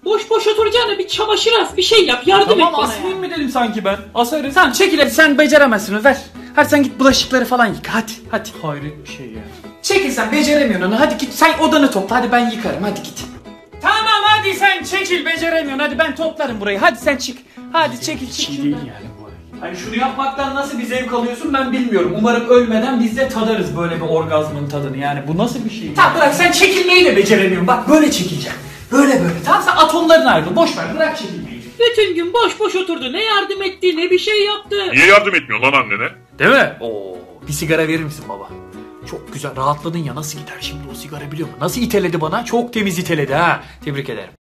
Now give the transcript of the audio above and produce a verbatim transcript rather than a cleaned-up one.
Boş boş oturacağına bir çamaşır as, bir şey yap, yardım Tamam et bana asmayayım ya. mı dedim sanki ben. Asarım. Tamam çekil hadi, sen beceremezsin onu, ver. Hadi sen git bulaşıkları falan yıka, hadi hadi. Hayret bir şey ya. Çekil, sen beceremiyorsun onu, hadi git sen odanı topla, hadi ben yıkarım, hadi git. Tamam hadi sen çekil, beceremiyorsun, hadi ben toplarım burayı, hadi sen çık. Hadi çekil çık. Şey değil yani bu. Hani şunu yapmaktan nasıl bir zevk alıyorsun ben bilmiyorum. Umarım ölmeden biz de tadarız böyle bir orgazmın tadını. Yani bu nasıl bir şey? Tamam bırak, sen çekilmeyi de beceremiyorsun, bak böyle çekileceğim. Böyle böyle, tamam sen atomların ayrıl, boş ver, bırak çekilmeyi. Bütün gün boş boş oturdu, ne yardım etti ne bir şey yaptı. Niye yardım etmiyor lan annene? Değil mi? Oo, bir sigara verir misin baba? Çok güzel rahatladın ya, nasıl gider şimdi o sigara biliyor musun? Nasıl iteledi bana? Çok temiz iteledi ha. Tebrik ederim.